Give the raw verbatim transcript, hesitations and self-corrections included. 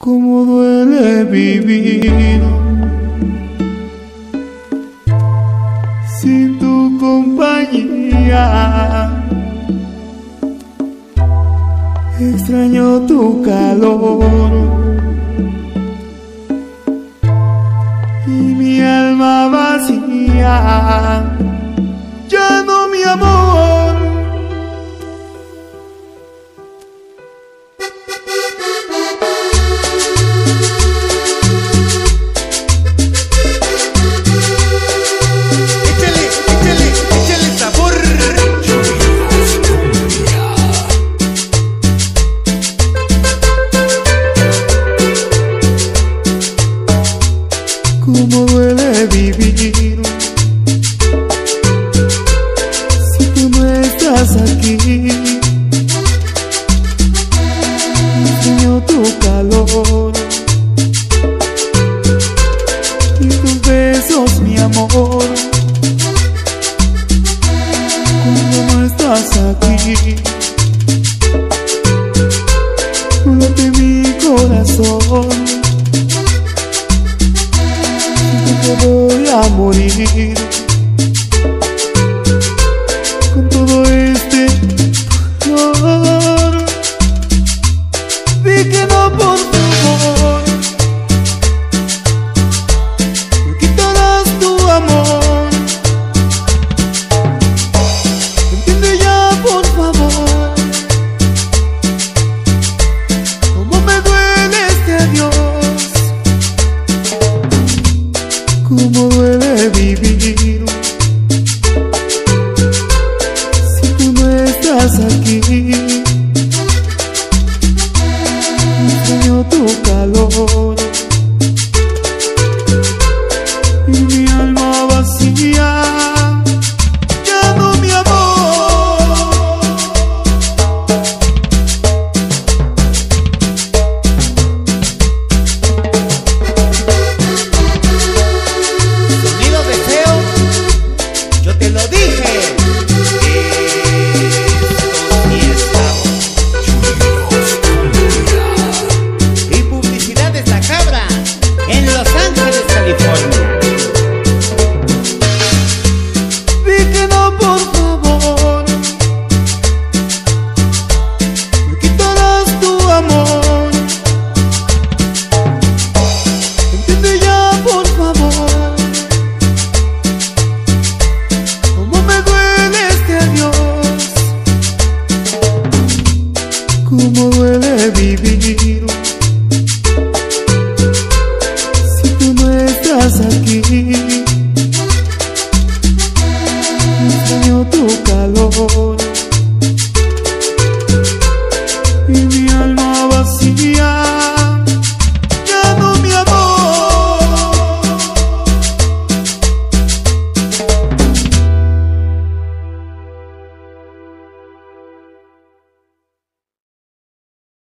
Cómo duele vivir sin tu compañía. Extraño tu calor y mi alma vacía. Ya no, mi amor. Échale, échale, échale sabor. Cómo duele vivir si tú no estás aquí. Extraño tu calor y tus besos, mi amor. Cuando no estás aquí, late mi corazón. Que voy a morir con todo este dolor. Di que no, por favor, me quitarás tu amor. Entiende ya, por favor, cómo me duele este adiós. Cómo duele vivir si tú no estás aquí. Extraño tu calor y mi alma vacía. Ya no, mi amor. Sonido deseo, yo te lo dije. Esto sí es sabor. Y publicidades La Cabra en Los Ángeles, California. Di que no, por favor, me quitarás tu amor. Entiende ya, por favor, cómo me duele este adiós. Cómo duele vivir si tú no estás aquí.